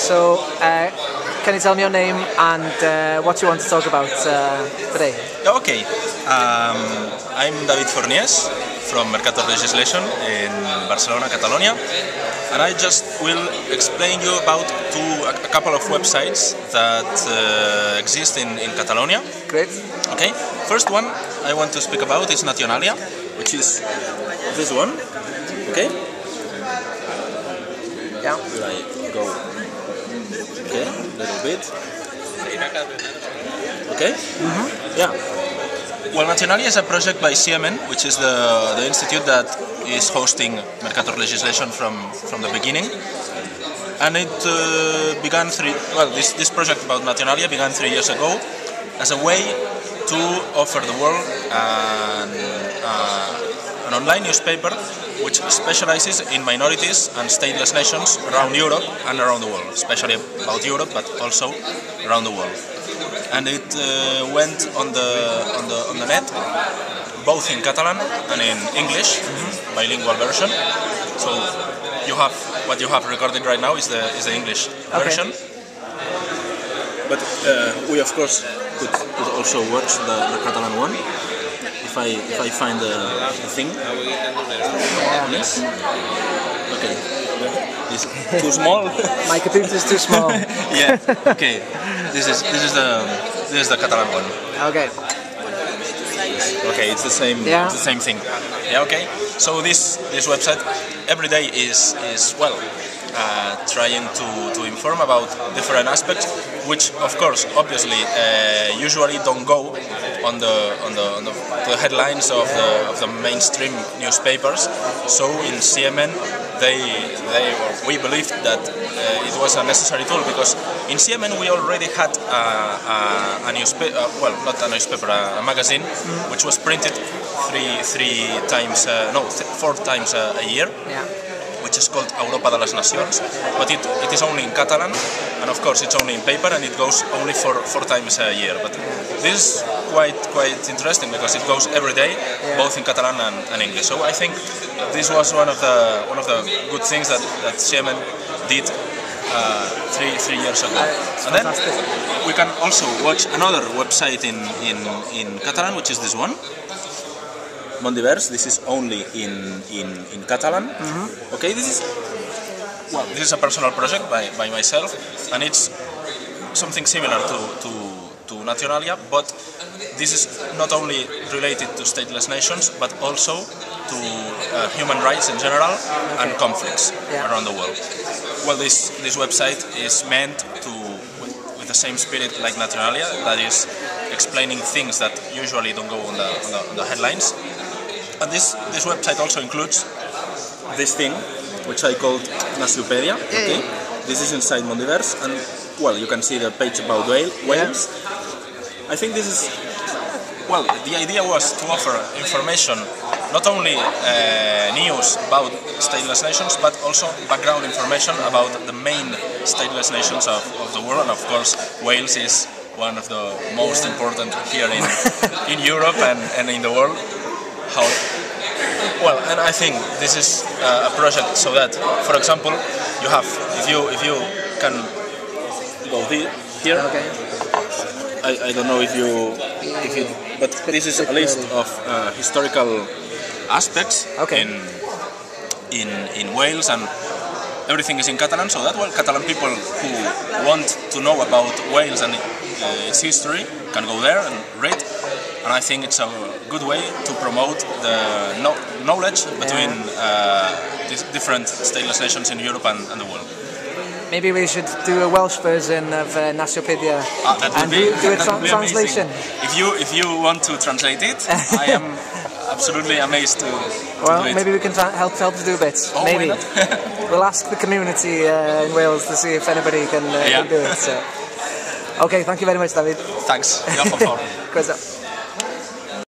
So, can you tell me your name and what you want to talk about today? Okay, I'm David Fornies from Mercator Legislation in Barcelona, Catalonia, and I just will explain you about a couple of websites that exist in Catalonia. Great. Okay, first one I want to speak about is Nationalia, which is this one. Okay. Yeah. Like go. Okay, a little bit. Okay. Yeah. Well, Nationalia is a project by CMN, which is the institute that is hosting Mercator Legislation from the beginning. And it began this project about Nationalia began 3 years ago as a way to offer the world an online newspaper which specializes in minorities and stateless nations around Europe and around the world, especially about Europe, but also around the world. And it went on the net, both in Catalan and in English, bilingual version. So what you have recorded right now is the English version. But we of course could also watch the Catalan one. If I find the thing. Yes. Okay. Is too small? My computer is too small. Yeah. Okay. This is the Catalan one. Okay. Okay, it's the same. Yeah. It's the same thing. Yeah. Okay. So this website every day is trying to inform about different aspects, which of course, obviously, usually don't go on the headlines of the mainstream newspapers. So in CMN, we believed that it was a necessary tool, because in CMN we already had a newspaper, not a newspaper, a magazine, which was printed four times a year. Yeah. Which is called Europa de las Nacions, but it is only in Catalan, and of course it's only in paper, and it goes only four times a year. But this is quite interesting because it goes every day, both in Catalan and English. So I think this was one of the good things that CMN did 3 years ago. And then we can also watch another website in Catalan, which is this one. Mondivers. This is only in Catalan. Okay, this is a personal project by myself, and it's something similar to Nationalia, but this is not only related to stateless nations, but also to human rights in general and conflicts around the world. Well, this website is meant to, with the same spirit like Nationalia, that is explaining things that usually don't go on the headlines. And this website also includes this thing, which I called Nasiopedia. Okay, this is inside Mondivers, and well, you can see the page about Wales. I think this is the idea was to offer information, not only news about stateless nations, but also background information about the main stateless nations of the world. And of course, Wales is one of the most important here in Europe and in the world. And I think this is a project so that, for example, you have, if you can go here. Okay. I don't know but this is a list of historical aspects in Wales, and everything is in Catalan, so that Catalan people who want to know about Wales and its history can go there and read. And I think it's a good way to promote the knowledge between these different stateless nations in Europe and the world. Maybe we should do a Welsh version of Nasiopedia and do a translation. If you want to translate it, I am absolutely amazed to do it. Maybe we can help to do a bit. Oh, maybe. We'll ask the community in Wales to see if anybody can do it. So. Okay, thank you very much, David. Thanks. Good.